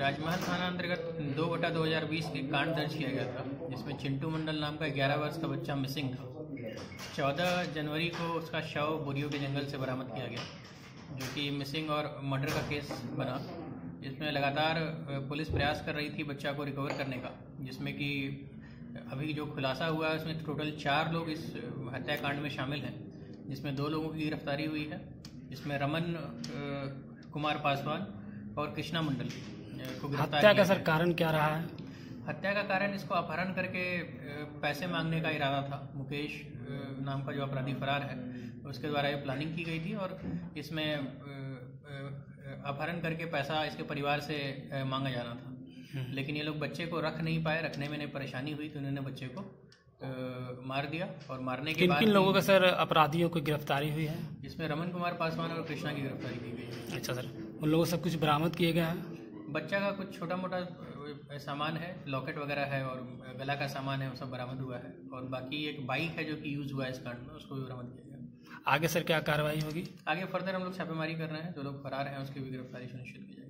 राजमहल थाना अंतर्गत 2/2020 एक कांड दर्ज किया गया था, जिसमें चिंटू मंडल नाम का 11 वर्ष का बच्चा मिसिंग था। 14 जनवरी को उसका शव बोरियो के जंगल से बरामद किया गया, जो कि मिसिंग और मर्डर का केस बना। इसमें लगातार पुलिस प्रयास कर रही थी बच्चा को रिकवर करने का, जिसमें कि अभी जो खुलासा हुआ है उसमें टोटल 4 लोग इस हत्याकांड में शामिल हैं, जिसमें 2 लोगों की गिरफ्तारी हुई है। इसमें रमन कुमार पासवान और कृष्णा मंडल को गिरफ्तार हत्या का किया सर गया। कारण क्या रहा है? हत्या का कारण इसको अपहरण करके पैसे मांगने का इरादा था। मुकेश नाम का जो अपराधी फरार है, उसके द्वारा ये प्लानिंग की गई थी और इसमें अपहरण करके पैसा इसके परिवार से मांगा जाना था। लेकिन ये लोग बच्चे को रख नहीं पाए, रखने में परेशानी हुई तो उन्होंने बच्चे को मार दिया। और मारने के बाद किन लोगों का सर अपराधियों की गिरफ्तारी हुई है? इसमें रमन कुमार पासवान और कृष्णा की गिरफ्तारी की गई है। अच्छा सर, उन लोगों से सब कुछ बरामद किए गए हैं? बच्चा का कुछ छोटा मोटा सामान है, लॉकेट वगैरह है और गला का सामान है, वो सब बरामद हुआ है। और बाकी एक बाइक है जो कि यूज हुआ है इस कांड में, उसको भी बरामद किया गया। आगे सर क्या कार्रवाई होगी? आगे फर्दर हम लोग छापेमारी कर रहे हैं, जो लोग फरार हैं उसकी भी गिरफ्तारी सुनिश्चित की जाएगी।